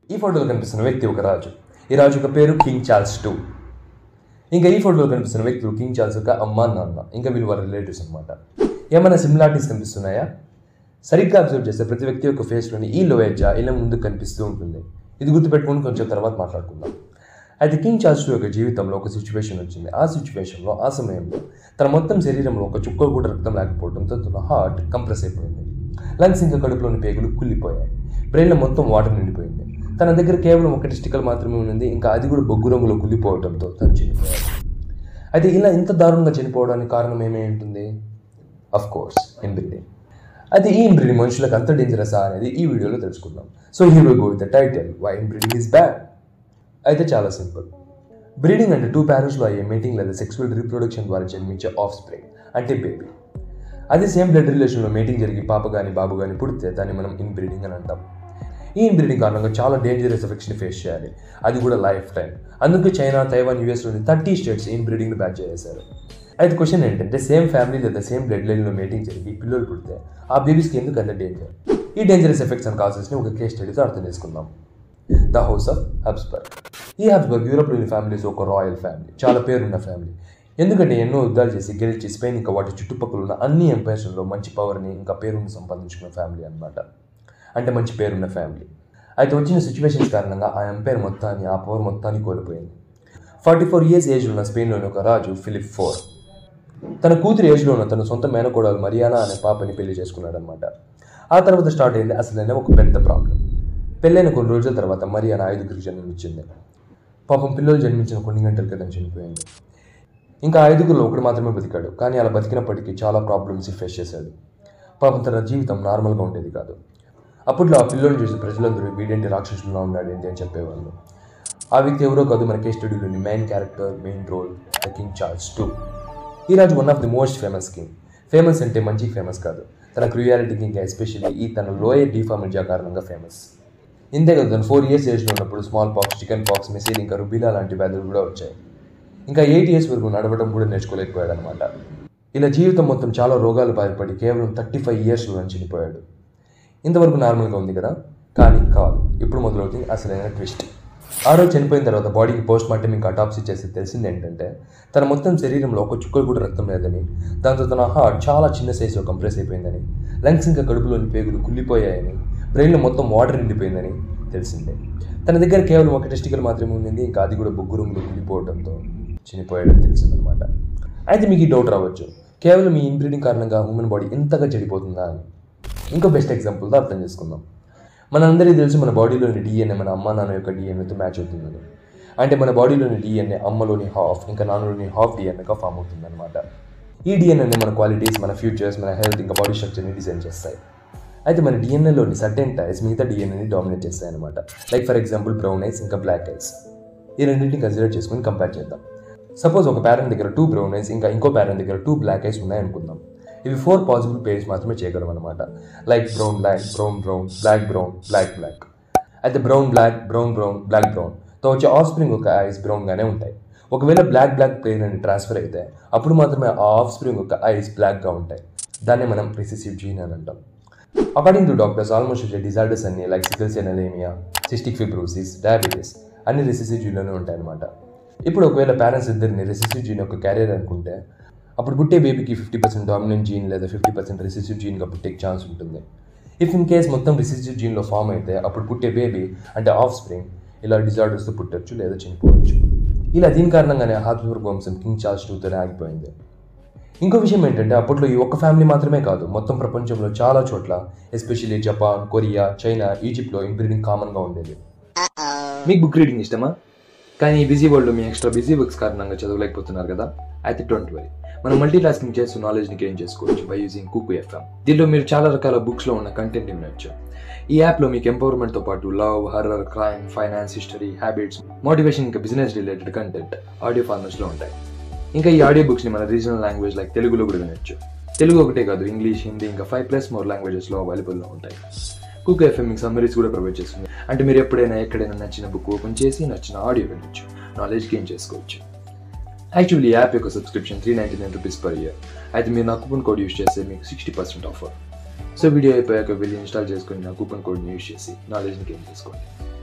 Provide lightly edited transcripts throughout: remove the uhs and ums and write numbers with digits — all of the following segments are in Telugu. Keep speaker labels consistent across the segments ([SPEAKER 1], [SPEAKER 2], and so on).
[SPEAKER 1] ఈ ఫోటోలో కనిపిస్తున్న వ్యక్తి ఒక రాజు. ఈ రాజు యొక్క పేరు కింగ్ చార్ల్స్ II. ఇంకా ఈ ఫోటోలో కనిపిస్తున్న వ్యక్తులు కింగ్ చార్ల్స్ యొక్క అమ్మ, నాన్న, ఇంకా వీళ్ళు వారి రిలేటివ్స్ అనమాట. ఏమైనా సిమిలారిటీస్ కనిపిస్తున్నాయా? సరిగ్గా అబ్జర్వ్ చేస్తే ప్రతి వ్యక్తి యొక్క ఫేస్లోని ఈ లోయజ్జ ఇలా ముందుకు కనిపిస్తూ ఉంటుంది. ఇది గుర్తుపెట్టుకుని కొంచెం తర్వాత మాట్లాడుకుందాం. అయితే కింగ్ చార్ల్స్ II యొక్క జీవితంలో ఒక సిచ్యువేషన్ వచ్చింది. ఆ సిచ్యువేషన్లో ఆ సమయంలో తన మొత్తం శరీరంలో ఒక చుక్క కూడా రక్తం లేకపోవడంతో తన హార్ట్ కంప్రెస్ అయిపోయింది. లంగ్స్ ఇంకా కడుపులోని పేగులు కుళ్ళిపోయాయి. బ్రెయిన్లో మొత్తం వాటర్ నిండిపోయింది. తన దగ్గర కేవలం ఒక టెస్టికల్ మాత్రమే ఉంది, ఇంకా అది కూడా బొగ్గు రంగులో కుళ్ళిపోవడంతో తను చనిపోయాడు. అయితే ఇలా ఇంత దారుణంగా చనిపోవడానికి కారణం ఏమై ఉంటుంది? Of course inbreeding. అయితే ఈ ఇన్బ్రీడింగ్ మనుషులకు అంత డేంజరసా అనేది ఈ వీడియోలో తెలుసుకుందాం. So here we go with the title, why inbreeding is bad. అయితే చాలా సింపుల్. బ్రీడింగ్ అంటే టూ పేరెంట్స్లో అయ్యే మేటింగ్ లేదా సెక్సువల్ రీప్రొడక్షన్ ద్వారా జన్మించే ఆఫ్ స్ప్రింగ్ అంటే బేబీ. అది సేమ్ బ్లడ్ రిలేషన్లో మేటింగ్ జరిగి పాప కానీ బాబు కానీ పుడితే దాన్ని మనం ఇన్బ్రీడింగ్ అని అంటాం. ఈ ఇన్బ్రీడింగ్ కారణంగా చాలా డేంజరస్ ఎఫెక్ట్స్ని ఫేస్ చేయాలి, అది కూడా లైఫ్ టైం. అందుకే చైనా, తైవాన్, యూఎస్లోని 30 స్టేట్స్ ఇన్బ్రీడింగ్ని బ్యాన్ చేశారు. అయితే క్వశ్చన్ ఏంటంటే, సేమ్ ఫ్యామిలీ లేదా సేమ్ బ్లడ్ లైన్లో మేటింగ్ జరిగి పిల్లలు పుడితే ఆ బేబీస్కి ఎందుకు అంత డేంజర్? ఈ డేంజరస్ ఎఫెక్ట్స్ అండ్ కాసెస్ని ఒక కేస్ స్టడీతో అర్థం చేసుకుందాం. The house of Habsburg. ఈ హబ్స్బర్గ్ యూరోప్లోని ఫ్యామిలీస్ ఒక రాయల్ ఫ్యామిలీ, చాలా పేరున్న ఫ్యామిలీ. ఎందుకంటే ఎన్నో యుద్ధాలు చేసి గెలిచి స్పెయిన్ ఇంకా వాటి చుట్టుపక్కల ఉన్న అన్ని ఎంపైర్స్లో మంచి పవర్ని ఇంకా పేరుని సంపాదించుకున్న ఫ్యామిలీ అనమాట. అంటే మంచి పేరున్న ఫ్యామిలీ. అయితే వచ్చిన సిచ్యువేషన్స్ కారణంగా ఆ ఎంపైర్ మొత్తాన్ని, ఆ పవర్ మొత్తాన్ని కోల్పోయింది. 44 ఇయర్స్ ఏజ్లో ఉన్న స్పెయిన్లోని ఒక రాజు ఫిలిప్ IV తన కూతురు ఏజ్లో ఉన్న తన సొంత మేనకోడలు మరియానా అనే పాపని పెళ్లి చేసుకున్నాడు అనమాట. ఆ తర్వాత స్టార్ట్ అయింది అసలైన ఒక పెద్ద ప్రాబ్లం. పెళ్ళైన కొన్ని రోజుల తర్వాత మరియానా 5గురికి జన్మించింది. పాపం పిల్లలు జన్మించిన కొన్ని గంటల క్రితం చనిపోయింది. ఇంకా 5గురిలో ఒకడు మాత్రమే బతికాడు. కానీ అలా బతికినప్పటికీ చాలా ప్రాబ్లమ్స్ ఫేస్ చేశాడు. పాపం తన జీవితం నార్మల్గా ఉండేది కాదు. అప్పట్లో ఆ పిల్లల్ని చూసి ప్రజలందరూ వీడేంటి రాక్షసుల్లో ఉన్నాడేంటి అని చెప్పేవాళ్ళు. ఆ వ్యక్తి ఎవరో కాదు, మన కేస్ స్టడీలోని main character, main role, the king Charles II. ఈ రాజు one of the most famous king. Famous అంటే మంచి ఫేమస్ కాదు, తన క్రూయాలిటీకి ఇంకా ఎస్పెషల్లీ ఈ తన లోయర్ డిఫార్మిటీ కారణంగా ఫేమస్. ఇంతే కదా, తను 4 ఇయర్స్ ఏజ్లో ఉన్నప్పుడు small pox, chicken pox, measle ఇంకా రుబీలా లాంటి వ్యాధులు కూడా వచ్చాయి. ఇంకా 8 ఇయర్స్ వరకు నడవడం కూడా నేర్చుకోలేకపోయాడు అనమాట. ఇలా జీవితం మొత్తం చాలా రోగాలు బారిపడి కేవలం 35 ఇయర్స్లో చనిపోయాడు. ఇంతవరకు నార్మల్గా ఉంది కదా, కానీ కాదు. ఇప్పుడు మొదలవుతుంది అసలైన ట్విస్ట్. ఆ రోజు చనిపోయిన తర్వాత బాడీకి పోస్ట్ మార్టం ఇంకా అటాప్సీ చేస్తే తెలిసింది ఏంటంటే, తన మొత్తం శరీరంలో ఒక చుక్కలు కూడా రక్తం లేదని, దాంతో తన హార్ట్ చాలా చిన్న సైజులో కంప్రెస్ అయిపోయిందని, లంగ్స్ ఇంకా కడుపులోని పేగులు కుళ్ళిపోయాయని, బ్రెయిన్లో మొత్తం వాటర్ నిండిపోయిందని తెలిసిందే. తన దగ్గర కేవలం ఒక టెస్టికల్ మాత్రమే ఉండింది, ఇంకా అది కూడా బొగ్గు రంగులో కుళ్ళిపోవడంతో చనిపోయాడని తెలిసిందనమాట. అయితే మీకు ఈ డౌట్ రావచ్చు, కేవలం ఈ ఇన్బ్రీడింగ్ కారణంగా హ్యూమన్ బాడీ ఇంతగా చెడిపోతుందా అని. ఇంకో బెస్ట్ ఎగ్జాంపుల్తో అర్థం చేసుకుందాం. మనందరికీ తెలుసు మన బాడీలోని డిఎన్ఏ మన అమ్మ నాన్న యొక్క డిఎన్ఏతో మ్యాచ్ అవుతుందని. అంటే మన బాడీలోని డిఎన్ఏ అమ్మలోని హాఫ్ ఇంకా నాన్నలోని హాఫ్ డిఎన్ఏగా ఫామ్ అవుతుందన్నమాట. ఈ డిఎన్ఏని మన క్వాలిటీస్, మన ఫ్యూచర్స్, మన హెల్త్ ఇంకా బాడీ స్ట్రక్చర్ని డిజైన్ చేస్తాయి. అయితే మన డిఎన్ఏలోని సర్టెన్ టైప్స్ మిగతా డిఎన్ఏని డామినేట్ చేస్తాయి అనమాట. Like for example brown eyes ఇంకా బ్లాక్ ఐస్. ఈ రెండింటిని కన్సిడర్ చేసుకుని కంపేర్ చేద్దాం. సపోజ్ ఒక పేరెంట్ దగ్గర 2 బ్రౌన్ ఐస్ ఇంకా ఇంకో పేరెంట్ దగ్గర 2 బ్లాక్ ఐస్ ఉన్నాయనుకుందాం. ఇవి 4 పాసిబుల్ పేర్స్ మాత్రమే చేయగలం అనమాట. Like brown black, brown brown, black brown, black black. అయితే brown black, brown brown, black బ్రౌన్తో వచ్చే ఆఫ్ స్ప్రింగ్ ఒక ఐస్ బ్రౌన్గానే ఉంటాయి. ఒకవేళ బ్లాక్ బ్లాక్ పెయిర్ అని ట్రాన్స్ఫర్ అయితే అప్పుడు మాత్రమే ఆ ఆఫ్ స్ప్రింగ్ ఒక ఐస్ బ్లాక్గా ఉంటాయి. దాన్ని మనం రిసెసివ్ జీన్ అని అంటాం. అకార్డింగ్ టు డాక్టర్స్, ఆల్మోస్ట్ వచ్చే డిజార్డర్స్ అన్ని like sickle cell anaemia, cystic fibrosis, diabetes అన్ని రిసెసివ్ జీన్లోనే ఉంటాయి అనమాట. ఇప్పుడు ఒకవేళ పేరెంట్స్ ఇద్దరిని రిసెసివ్ జీన్ యొక్క క్యారియర్ అనుకుంటే అప్పుడు పుట్టే బేబీకి 50% డామినెంట్ జీన్ లేదా 50% రిసెసివ్ జీన్గా పుట్టే ఛాన్స్ ఉంటుంది. ఇఫ్ ఇన్ కేస్ మొత్తం రిసెసివ్ జీన్లో ఫామ్ అయితే అప్పుడు పుట్టే బేబీ అంటే ఆఫ్ స్ప్రింగ్ ఇలా డిజార్డర్స్తో పుట్టచ్చు లేదా చనిపోవచ్చు. ఇలా దీని కారణంగానే హాబ్స్బర్గ్ వంశం కింగ్ చార్ల్స్ IIతోనే ఆగిపోయింది. ఇంకో విషయం ఏంటంటే, అప్పట్లో ఈ ఒక్క ఫ్యామిలీ మాత్రమే కాదు, మొత్తం ప్రపంచంలో చాలా చోట్ల ఎస్పెషల్లీ జపాన్, కొరియా, చైనా, ఈజిప్ట్లో ఇన్బ్రీడింగ్ కామన్గా ఉండేది. మీకు బుక్ రీడింగ్ ఇష్టమా? కానీ ఈ బిజీ వరల్డ్లో మీ ఎక్స్ట్రా బిజీ వర్క్స్ కారణంగా చదవలేకపోతున్నారు కదా? అయితే డోంట్ వరీ, మనం మల్టీ టాస్కింగ్ చేస్తూ నాలెడ్జ్ని గెయిన్ చేసుకోవచ్చు బై యూజింగ్ కుకు FM. దీనిలో మీరు చాలా రకాల బుక్స్లో ఉన్న కంటెంట్ని వినొచ్చు. ఈ యాప్లో మీకు ఎంపవర్మెంట్తో పాటు love, horror, crime, finance, history, habits, motivation ఇంకా బిజినెస్ రిలేటెడ్ కంటెంట్ ఆడియో ఫార్మాట్స్లో ఉంటాయి. ఇంకా ఈ ఆడియో బుక్స్ని మన రీజనల్ లాంగ్వేజ్ లైక్ తెలుగులో కూడా వినొచ్చు. తెలుగు ఒకటే కాదు, ఇంగ్లీష్, హిందీ ఇంకా 5+ మోర్ లాంగ్వేజెస్లో అవైలబుల్లో ఉంటాయి. కుకు FM మీకు సమ్మరీస్ కూడా ప్రొవైడ్ చేస్తుంది. అంటే మీరు ఎప్పుడైనా ఎక్కడైనా నచ్చిన బుక్ ఓపెన్ చేసి నచ్చిన ఆడియో వినొచ్చు, నాలెడ్జ్ గెయిన్ చేసుకోవచ్చు. యాక్చువల్లీ యాప్ యొక్క సబ్స్క్రిప్షన్ ₹399 per year. అయితే మీరు నా కూపన్ కోడ్ యూస్ చేస్తే మీకు 60% ఆఫర్. సో వీడియో అయిపోయాక వెళ్ళి ఇన్స్టాల్ చేసుకుని నా కూపన్ కోడ్ని యూస్ చేసి నాలెడ్జ్ని గెయిన్ చేసుకోండి.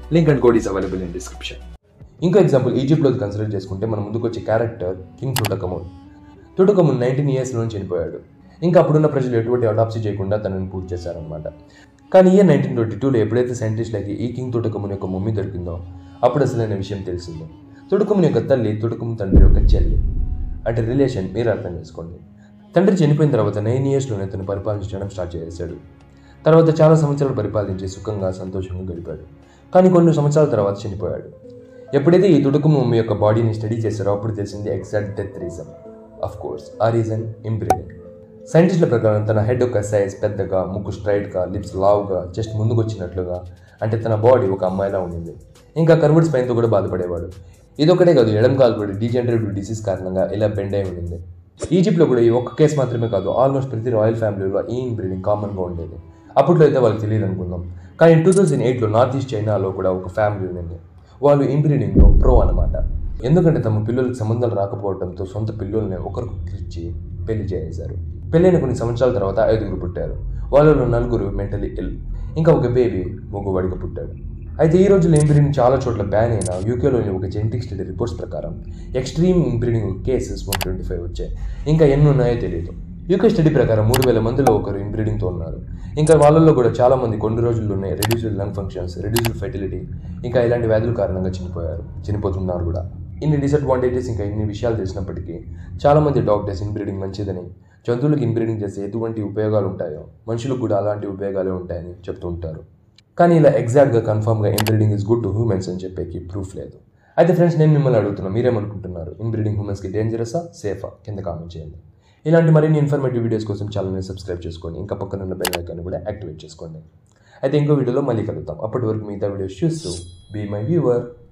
[SPEAKER 1] Link and code is available in description. ఇంకో ఎగ్జాంపుల్ ఈజిప్ట్లో కన్సిడర్ చేసుకుంటే మన ముందుకు వచ్చే character king Tutankhamun. Tutankhamun 19 years చనిపోయాడు. ఇంకా అప్పుడున్న ప్రజలు ఎటువంటి అడాప్సీ చేయకుండా తనని పూర్తి చేశారనమాట. కానీ ఇయర్ 1922లో ఎప్పుడైతే సైంటిస్టులకి ఈ కింగ్ టుటన్ఖమూన్ యొక్క మమ్మీ దొరికిందో అప్పుడు అసలైన విషయం తెలిసింది. టుటన్ఖమూన్ యొక్క తల్లి టుటన్ఖమూన్ తండ్రి యొక్క చెల్లి. అంటే రిలేషన్ మీరు అర్థం చేసుకోండి. తండ్రి చనిపోయిన తర్వాత 9 years తను పరిపాలించడం స్టార్ట్ చేశాడు. తర్వాత చాలా సంవత్సరాలు పరిపాలించి సుఖంగా సంతోషంగా గడిపాడు. కానీ కొన్ని సంవత్సరాల తర్వాత చనిపోయాడు. ఎప్పుడైతే ఈ టుటన్ఖమూన్ మమ్మీ యొక్క బాడీని స్టడీ చేశారో అప్పుడు తెలిసింది exact death reason. Of course ఆ రీజన్ ఇంబ్రీడింగ్. సైంటిస్టుల ప్రకారం తన హెడ్ యొక్క సైజ్ పెద్దగా, ముక్కు స్ట్రైట్గా, లిప్స్ లావుగా, జస్ట్ ముందుకు వచ్చినట్లుగా, అంటే తన బాడీ ఒక అమ్మాయిలా ఉండింది. ఇంకా కర్వ్డ్ స్పైన్తో కూడా బాధపడేవాడు. ఇదొకటే కాదు, ఎడం కాలు కూడా డీజనరేటివ్ డిసీజ్ కారణంగా ఇలా బెండ్ అయి ఉండింది. ఈజిప్ట్లో కూడా ఈ ఒక్క కేసు మాత్రమే కాదు, ఆల్మోస్ట్ ప్రతి రాయల్ ఫ్యామిలీలో ఈ ఇన్బ్రీడింగ్ కామన్గా ఉండేది. అప్పట్లో అయితే వాళ్ళకి తెలియదు అనుకుందాం. కానీ 2008లో నార్త్ ఈస్ట్ చైనాలో కూడా ఒక ఫ్యామిలీ ఉండింది. వాళ్ళు ఇంబ్రీడింగ్లో ప్రో అనమాట. ఎందుకంటే తమ పిల్లలకు సంబంధాలు రాకపోవడంతో సొంత పిల్లల్ని ఒకరికి ఇచ్చి పెళ్లి చేశారు. పెళ్ళైన కొన్ని సంవత్సరాల తర్వాత 5 పుట్టారు. వాళ్ళలో 4 మెంటలీ ఇల్. ఇంకా ఒక బేబీ మగవాడిగా పుట్టాడు. అయితే ఈ రోజుల్లో ఇంబ్రీడింగ్ చాలా చోట్ల బ్యాన్ అయినా యూకేలోని ఒక జెనెటిక్ స్టడీ రిపోర్ట్స్ ప్రకారం ఎక్స్ట్రీమ్ ఇంబ్రీడింగ్ కేసెస్ 125 వచ్చాయి. ఇంకా ఎన్ని ఉన్నాయో తెలియదు. యూకే స్టడీ ప్రకారం 3000 మందిలో ఒకరు ఇంబ్రీడింగ్తో ఉన్నారు. ఇంకా వాళ్ళల్లో కూడా చాలా మంది కొన్ని రోజుల్లోనే reduced lung functions, reduced fertility, ఇంకా ఇలాంటి వ్యాధుల కారణంగా చనిపోతున్నారు కూడా. ఇన్ని డిసడ్వాంటేజెస్ ఇంకా ఇన్ని విషయాలు తెలిసినప్పటికీ చాలామంది డాక్టర్స్ ఇంబ్రీడింగ్ మంచిదని, జంతువులకు ఇంబ్రీడింగ్ చేస్తే ఎటువంటి ఉపయోగాలు ఉంటాయో మనుషులకు కూడా అలాంటి ఉపయోగాలే ఉంటాయని చెప్తూ ఉంటారు. కానీ ఇలా ఎగ్జాక్ట్గా కన్ఫర్మ్గా inbreeding is good to humans అని చెప్పేకి ప్రూఫ్ లేదు. అయితే ఫ్రెండ్స్, నేను మిమ్మల్ని అడుగుతున్నాను, మీరేమనుకుంటున్నారు? ఇంబ్రీడింగ్ హ్యూమన్స్కి డేంజరసా, సేఫా? కింద కామెంట్ చేయండి. ఇలాంటి మరిన్ని ఇన్ఫర్మేటివ్ వీడియోస్ కోసం ఛానల్ని సబ్స్క్రైబ్ చేసుకోండి. ఇంకా పక్కన ఉన్న బెల్ ఐకాన్ కూడా యాక్టివేట్ చేసుకోండి. అయితే ఇంకో వీడియోలో మళ్ళీ కలుద్దాం. అప్పటి వరకు మిగతా వీడియోస్ చూస్తూ బీ మై వ్యూవర్.